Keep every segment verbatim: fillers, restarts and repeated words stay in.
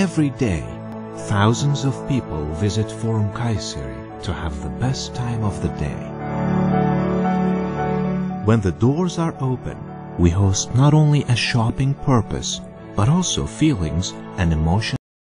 Every day, thousands of people visit Forum Kayseri to have the best time of the day. When the doors are open, we host not only a shopping purpose, but also feelings and emotions.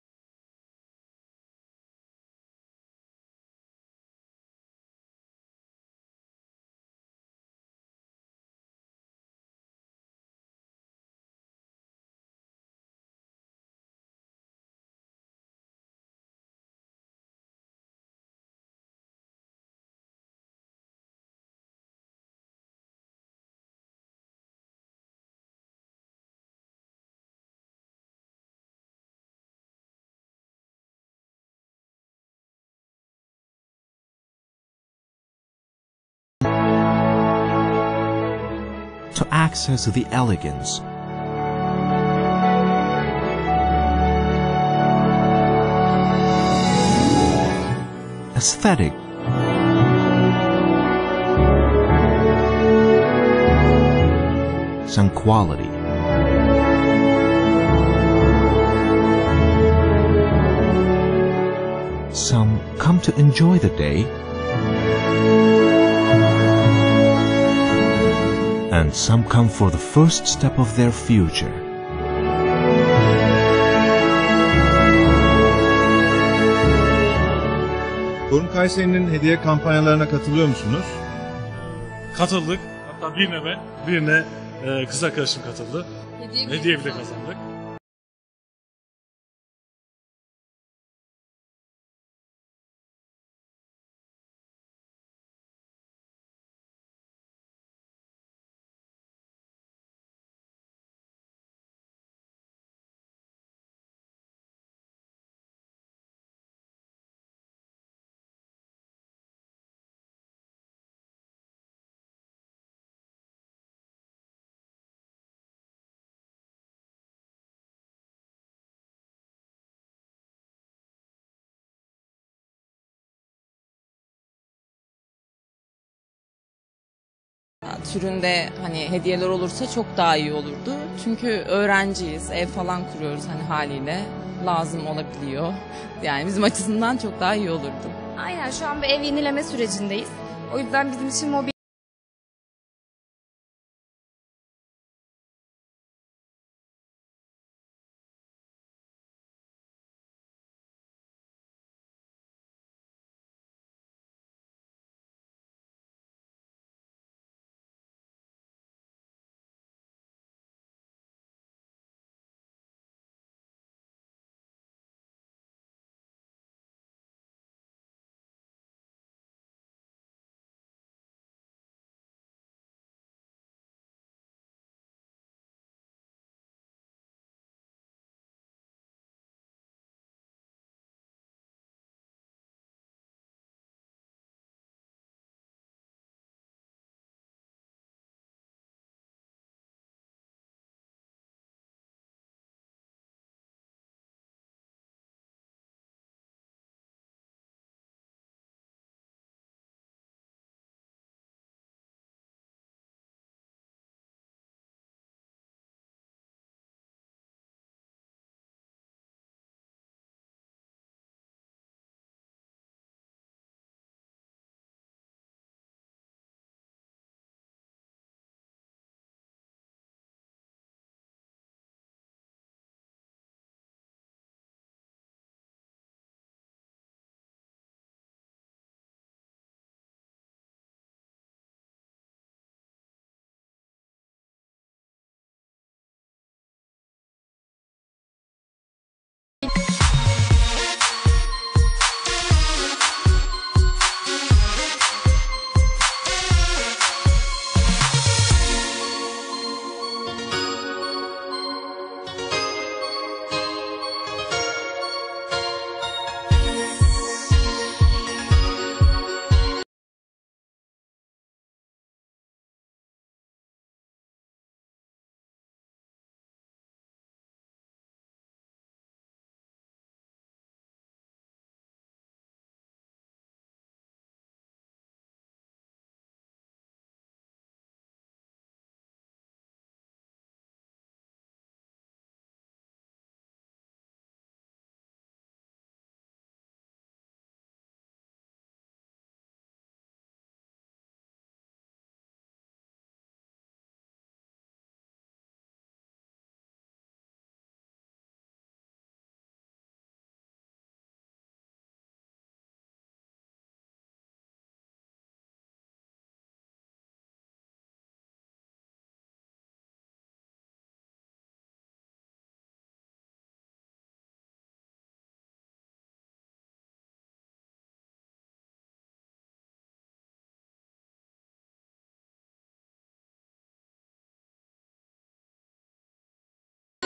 To access the elegance, aesthetic, and quality. Some come to enjoy the day, and some come for the first step of their future. Forum Kayseri'nin hediye kampanyalarına katılıyor musunuz? Katıldık. Hatta birine ben, birine e, kız arkadaşım katıldı. Hediye, Hediye bile kazandık. Türünde hani hediyeler olursa çok daha iyi olurdu. Çünkü öğrenciyiz, ev falan kuruyoruz hani haliyle lazım olabiliyor. Yani bizim açısından çok daha iyi olurdu. Aynen, şu an bir ev yenileme sürecindeyiz. O yüzden bizim için mobil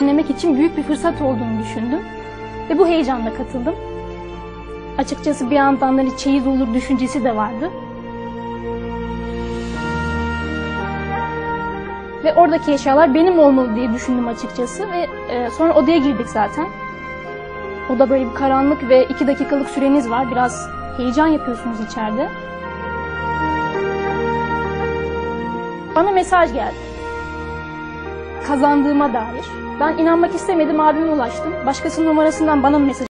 dinlemek için büyük bir fırsat olduğunu düşündüm ve bu heyecanla katıldım. Açıkçası bir yandan hani çeyiz olur düşüncesi de vardı. Ve oradaki eşyalar benim olmalı diye düşündüm açıkçası ve e, sonra odaya girdik zaten. Oda böyle bir karanlık ve iki dakikalık süreniz var. Biraz heyecan yapıyorsunuz içeride. Bana mesaj geldi. Kazandığıma dair. Ben inanmak istemedim, abime ulaştım. Başkasının numarasından bana mesaj